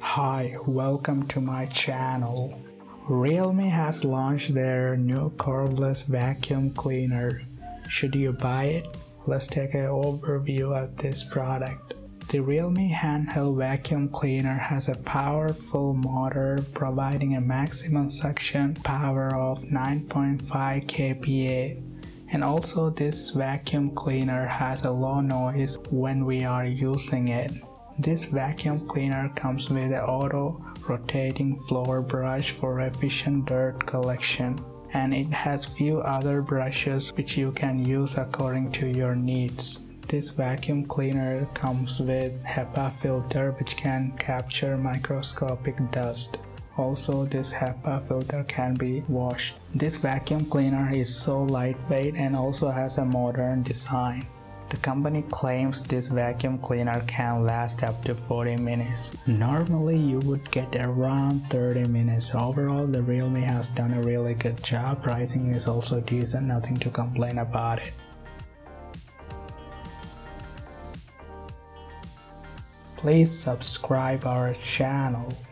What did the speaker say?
Hi, welcome to my channel. Realme has launched their new cordless vacuum cleaner. Should you buy it? Let's take an overview of this product. The Realme handheld vacuum cleaner has a powerful motor providing a maximum suction power of 9.5 kPa. And also this vacuum cleaner has a low noise when we are using it. This vacuum cleaner comes with an auto rotating floor brush for efficient dirt collection, and it has few other brushes which you can use according to your needs. This vacuum cleaner comes with HEPA filter which can capture microscopic dust. Also, this HEPA filter can be washed. This vacuum cleaner is so lightweight and also has a modern design. The company claims this vacuum cleaner can last up to 40 minutes. Normally you would get around 30 minutes. Overall, the Realme has done a really good job. Pricing is also decent, nothing to complain about it. Please subscribe our channel.